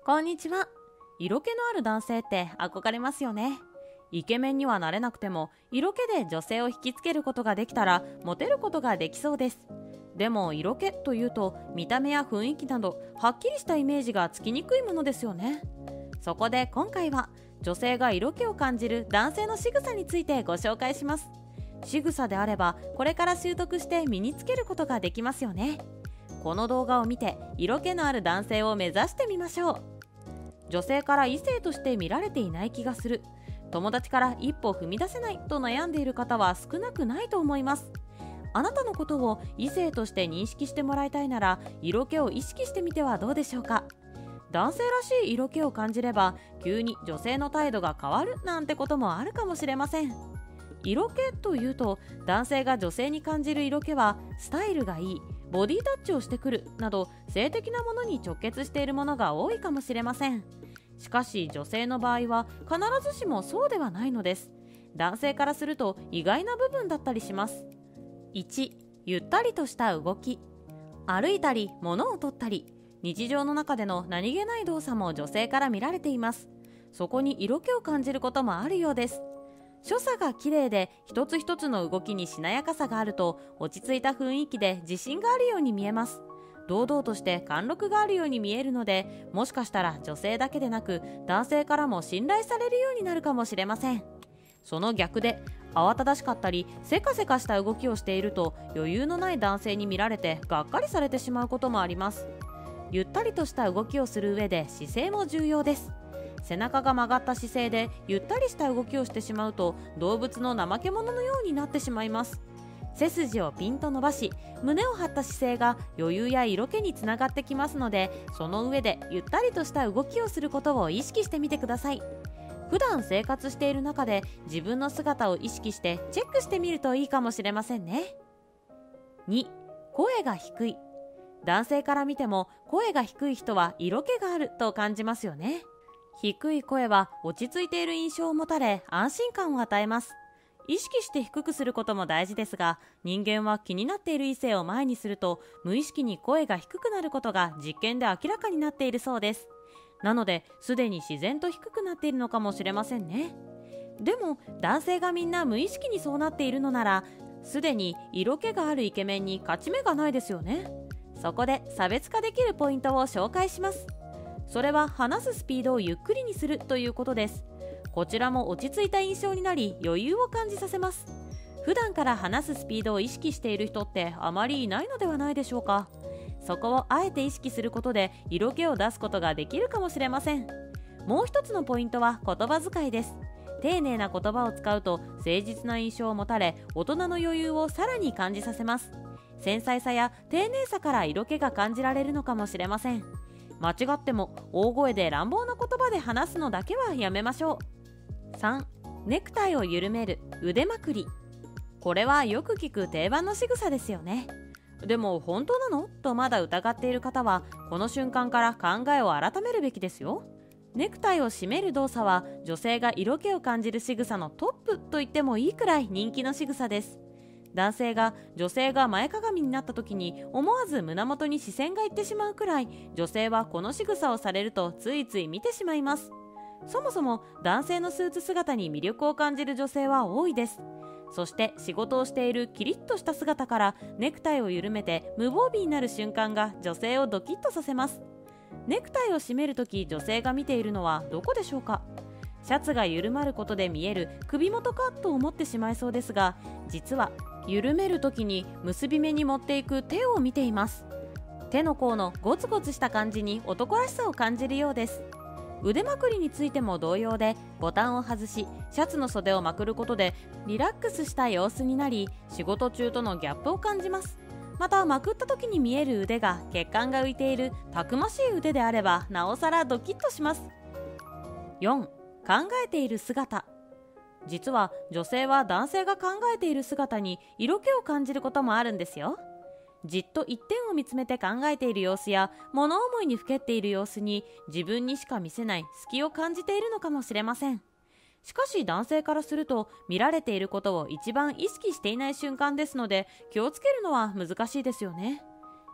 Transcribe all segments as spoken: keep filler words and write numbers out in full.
こんにちは。色気のある男性って憧れますよね。イケメンにはなれなくても色気で女性を引きつけることができたらモテることができそうです。でも色気というと見た目や雰囲気などはっきりしたイメージがつきにくいものですよね。そこで今回は女性が色気を感じる男性の仕草についてご紹介します。仕草であればこれから習得して身につけることができますよね。この動画を見て色気のある男性を目指してみましょう。女性から異性として見られていない気がする、友達から一歩踏み出せないと悩んでいる方は少なくないと思います。あなたのことを異性として認識してもらいたいなら色気を意識してみてはどうでしょうか。男性らしい色気を感じれば急に女性の態度が変わるなんてこともあるかもしれません。色気というと男性が女性に感じる色気はスタイルがいい、ボディタッチをしてくるなど性的なものに直結しているものが多いかもしれません。しかし女性の場合は必ずしもそうではないのです。男性からすると意外な部分だったりします。いち. ゆったりとした動き。歩いたり物を取ったり日常の中での何気ない動作も女性から見られています。そこに色気を感じることもあるようです。所作が綺麗で一つ一つの動きにしなやかさがあると落ち着いた雰囲気で自信があるように見えます。堂々として貫禄があるように見えるので、もしかしたら女性だけでなく男性からも信頼されるようになるかもしれません。その逆で慌ただしかったりせかせかした動きをしていると余裕のない男性に見られてがっかりされてしまうこともあります。ゆったりとした動きをする上で姿勢も重要です。背中が曲がった姿勢でゆったりした動きをしてしまうと動物の怠け者のようになってしまいます。背筋をピンと伸ばし胸を張った姿勢が余裕や色気につながってきますので、その上でゆったりとした動きをすることを意識してみてください。普段生活している中で自分の姿を意識してチェックしてみるといいかもしれませんね。に. 声が低い。男性から見ても声が低い人は色気があると感じますよね。低い声は落ち着いている印象を持たれ安心感を与えます。意識して低くすることも大事ですが、人間は気になっている異性を前にすると無意識に声が低くなることが実験で明らかになっているそうです。なのですでに自然と低くなっているのかもしれませんね。でも男性がみんな無意識にそうなっているのなら、すでに色気があるイケメンに勝ち目がないですよね。そこで差別化できるポイントを紹介します。それは話すスピードをゆっくりにするということです。こちらも落ち着いた印象になり余裕を感じさせます。普段から話すスピードを意識している人ってあまりいないのではないでしょうか。そこをあえて意識することで色気を出すことができるかもしれません。もう一つのポイントは言葉遣いです。丁寧な言葉を使うと誠実な印象を持たれ、大人の余裕をさらに感じさせます。繊細さや丁寧さから色気が感じられるのかもしれません。間違っても大声で乱暴な言葉で話すのだけはやめましょう。さん. ネクタイを緩める、腕まくり。これはよく聞く定番の仕草ですよね。でも本当なのとまだ疑っている方はこの瞬間から考えを改めるべきですよ。ネクタイを締める動作は女性が色気を感じる仕草のトップと言ってもいいくらい人気の仕草です。男性が女性が前かがみになった時に思わず胸元に視線がいってしまうくらい、女性はこの仕草をされるとついつい見てしまいます。そもそも男性のスーツ姿に魅力を感じる女性は多いです。そして仕事をしているキリッとした姿からネクタイを緩めて無防備になる瞬間が女性をドキッとさせます。ネクタイを締めるとき女性が見ているのはどこでしょうか。シャツが緩まることで見える首元かと思ってしまいそうですが、実は緩めるときに結び目に持っていく手を見ています。手の甲のゴツゴツした感じに男らしさを感じるようです。腕まくりについても同様で、ボタンを外しシャツの袖をまくることでリラックスした様子になり、仕事中とのギャップを感じます。またまくった時に見える腕が血管が浮いているたくましい腕であればなおさらドキッとします。よん. 考えている姿。実は女性は男性が考えている姿に色気を感じることもあるんですよ。じっと一点を見つめて考えている様子や物思いにふけっている様子に自分にしか見せない隙を感じているのかもしれません。しかし男性からすると見られていることを一番意識していない瞬間ですので、気をつけるのは難しいですよね。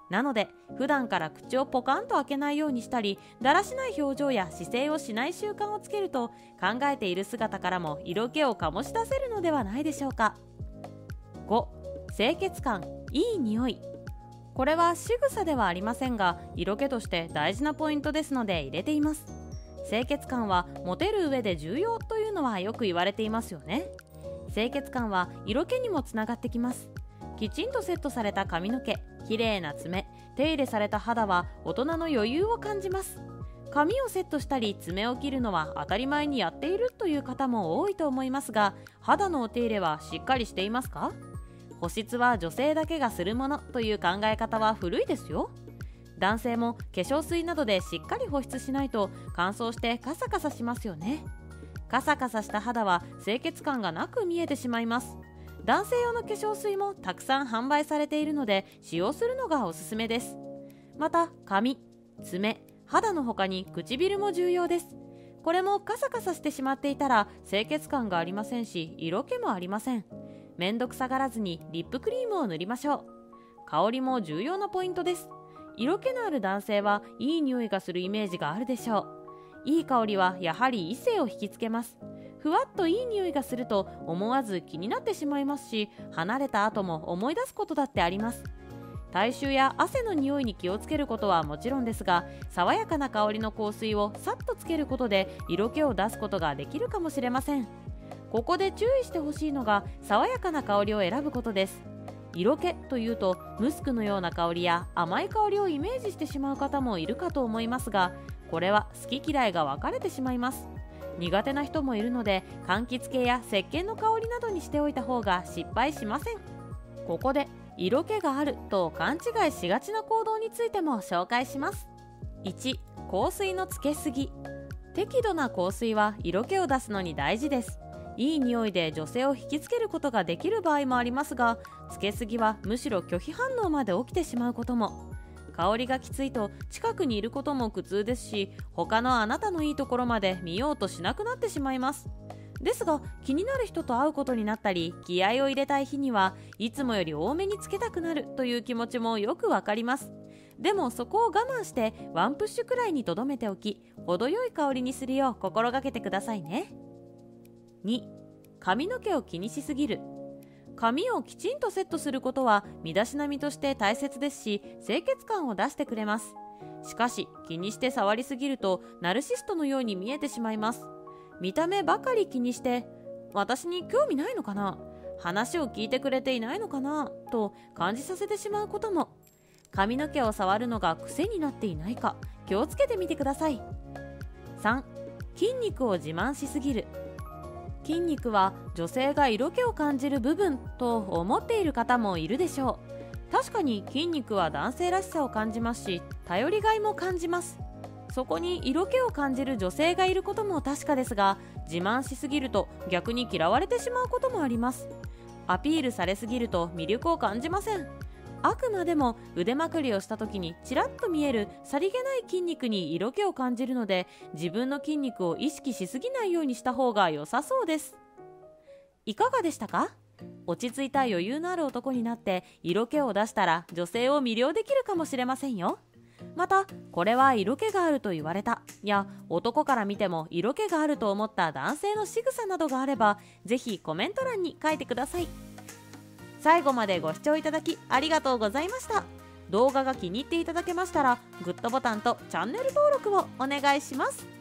なので普段から口をポカンと開けないようにしたり、だらしない表情や姿勢をしない習慣をつけると、考えている姿からも色気を醸し出せるのではないでしょうか。ご、清潔感、いい匂い。これは仕草ではありませんが、色気として大事なポイントですので入れています。清潔感はモテる上で重要というのはよく言われていますよね。清潔感は色気にもつながってきます。きちんとセットされた髪の毛、綺麗な爪、手入れされた肌は大人の余裕を感じます。髪をセットしたり爪を切るのは当たり前にやっているという方も多いと思いますが、肌のお手入れはしっかりしていますか？保湿は女性だけがするものという考え方は古いですよ。男性も化粧水などでしっかり保湿しないと乾燥してカサカサしますよね。カサカサした肌は清潔感がなく見えてしまいます。男性用の化粧水もたくさん販売されているので使用するのがおすすめです。また髪、爪、肌の他に唇も重要です。これもカサカサしてしまっていたら清潔感がありませんし、色気もありません。めんどくさがらずにリップクリームを塗りましょう。香りも重要なポイントです。色気のある男性はいい匂いがするイメージがあるでしょう。いい香りはやはり異性を引きつけます。ふわっといい匂いがすると思わず気になってしまいますし、離れた後も思い出すことだってあります。体臭や汗の匂いに気をつけることはもちろんですが、爽やかな香りの香水をさっとつけることで色気を出すことができるかもしれません。ここで注意してほしいのが、爽やかな香りを選ぶことです。色気というとムスクのような香りや甘い香りをイメージしてしまう方もいるかと思いますが、これは好き嫌いが分かれてしまいます。苦手な人もいるので、柑橘系や石鹸の香りなどにしておいた方が失敗しません。ここで色気があると勘違いしがちな行動についても紹介します。いち、香水のつけすぎ。適度な香水は色気を出すのに大事です。いい匂いで女性を引きつけることができる場合もありますが、つけすぎはむしろ拒否反応まで起きてしまうことも。香りがきついと近くにいることも苦痛ですし、他のあなたのいいところまで見ようとしなくなってしまいます。ですが、気になる人と会うことになったり気合を入れたい日にはいつもより多めにつけたくなるという気持ちもよくわかります。でもそこを我慢してワンプッシュくらいにとどめておき、程よい香りにするよう心がけてくださいね。に、髪の毛を気にしすぎる。髪をきちんとセットすることは身だしなみとして大切ですし、清潔感を出してくれます。しかし気にして触りすぎるとナルシストのように見えてしまいます。見た目ばかり気にして、私に興味ないのかな、話を聞いてくれていないのかなと感じさせてしまうことも。髪の毛を触るのが癖になっていないか気をつけてみてください。さん、筋肉を自慢しすぎる。筋肉は女性が色気を感じる部分と思っている方もいるでしょう。確かに筋肉は男性らしさを感じますし、頼りがいも感じます。そこに色気を感じる女性がいることも確かですが、自慢しすぎると逆に嫌われてしまうこともあります。アピールされすぎると魅力を感じません。あくまでも腕まくりをした時にちらっと見えるさりげない筋肉に色気を感じるので、自分の筋肉を意識しすぎないようにした方が良さそうです。いかがでしたか？落ち着いた余裕のある男になって色気を出したら女性を魅了できるかもしれませんよ。また、これは色気があると言われたや男から見ても色気があると思った男性の仕草などがあれば、ぜひコメント欄に書いてください。最後までご視聴いただきありがとうございました。動画が気に入っていただけましたらグッドボタンとチャンネル登録をお願いします。